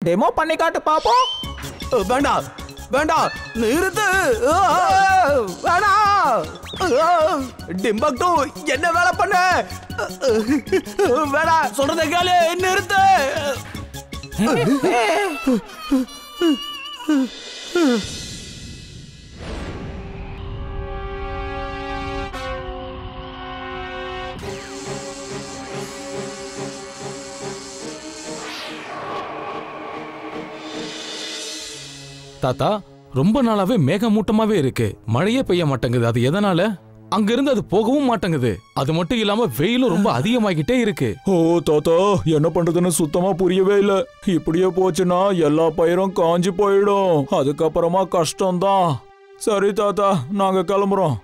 Demo பண்ணி காட்டு பாப்போம். வேண்டாம் வேண்டாம், நிறுத்து. வேணாம். டிம்பக்டு என்ன வேலை பண்ண? வேணாம், சொல்றத கேளு, நிறுத்து. தாத்தா, ரொம்ப நாளாவே மேகமூட்டமாவே இருக்கு. மழையே பெய்ய மாட்டேங்குது. அது எதனால? அங்க இருந்து அது போகவும் மாட்டேங்குது. அது மட்டும் இல்லாம வெயிலும் ரொம்ப அதிகமாகிட்டே இருக்கு. ஓ தாத்தா, என்ன பண்றதுன்னு சுத்தமா புரியவே இல்ல. இப்படியே போச்சுன்னா எல்லா பயிரும் காஞ்சி போயிடும். அதுக்கப்புறமா கஷ்டம்தான். சரி தாத்தா, நாங்க கிளம்புறோம்.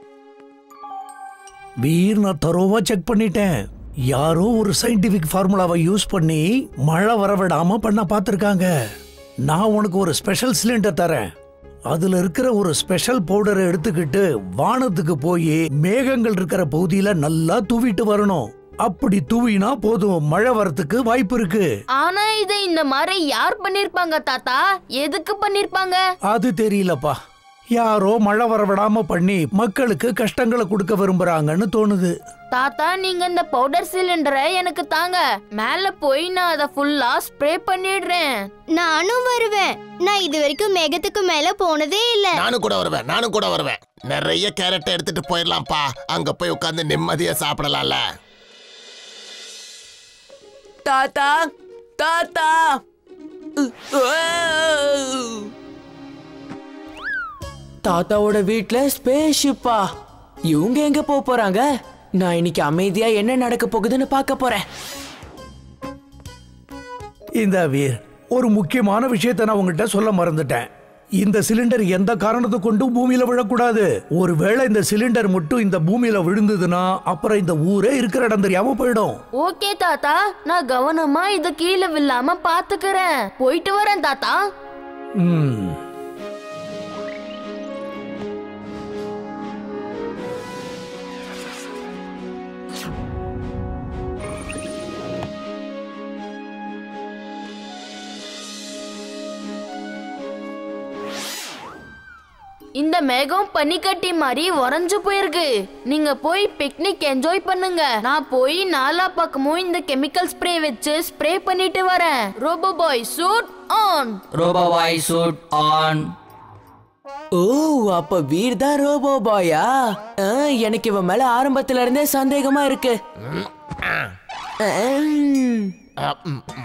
வீர், நான் தரோவா செக் பண்ணிட்டேன். யாரோ ஒரு சயின்டிபிக் ஃபார்முலாவை யூஸ் பண்ணி மழை வரவிடாம பண்ண பார்த்திருக்காங்க. நான் உனக்கு ஒரு ஸ்பெஷல் சிலிண்டர் தரேன். அதுல இருக்கிற ஒரு ஸ்பெஷல் பவுடரை எடுத்துக்கிட்டு வானத்துக்கு போய் மேகங்கள் இருக்கிற பகுதியில நல்லா தூவிட்டு வரணும். அப்படி தூவினா போதும், மழை வரத்துக்கு வாய்ப்பு இருக்கு. ஆனா இதை இந்த மாதிரி யார் பண்ணிருப்பாங்க தாத்தா? எதுக்கு பண்ணிருப்பாங்க? அது தெரியலப்பா. யாரோ மழை வரவிடாம பண்ணி மக்களுக்கு கஷ்டங்களை கொடுக்க விரும்புறாங்கன்னு தோணுது. தாத்தா, நீங்க இந்த பவுடர் சிலிண்டரை எனக்கு தாங்க. மேல போய் நான் அதை ஃபுல்லா ஸ்ப்ரே பண்ணிடுறேன். நானும் வருவேன். நான் இது வரைக்கும் மேகத்துக்கு மேல போனதே இல்ல. நானும் கூட வருவேன். நிறைய கேரட் எடுத்துட்டு போயிடலாம்ப்பா. அங்க போய் உட்கார்ந்து நிம்மதியா சாப்பிடலாம்ல. தாத்தா தாத்தா, தாத்தாவோட வீட்ல ஸ்பேஸ் ஷிப்பா? இவங்க எங்க போறாங்க? நான் இன்னைக்கு அமைதியா என்ன நடக்க போகுதுன்னு பார்க்க போறேன். இந்த வீர், ஒரு முக்கியமான விஷயத்தை நான் உங்ககிட்ட சொல்ல மறந்துட்டேன். இந்த சிலிண்டர் எந்த காரணத்தை கொண்டும் பூமியில விழக்கூடாது. ஒருவேளை இந்த சிலிண்டர் மட்டும் இந்த பூமியில விழுந்ததுன்னா அப்புறம் இந்த ஊரே இருக்கிற இடம் தெரியாம போயிடும். ஓகே தாத்தா, நான் கவனமா இது கீழே விழாம பாத்துக்கிறேன். போயிட்டு வரேன் தாத்தா. இந்த மேகம் பனிக்கட்டி மாதிரி உறைஞ்சு போயிருக்கு. நீங்க போய் பிக்னிக் என்ஜாய் பண்ணுங்க. நான் போய் நாலா பக்கமும் இந்த கெமிக்கல் ஸ்ப்ரே வச்சு ஸ்ப்ரே பண்ணிட்டு வரேன். Robo boy suit on. Robo boy suit on. Oh, அப்ப வீர் தான் ரோபோ பாயா? எனக்கு இவன் மேல ஆரம்பத்துல இருந்தே சந்தேகமா இருக்கு.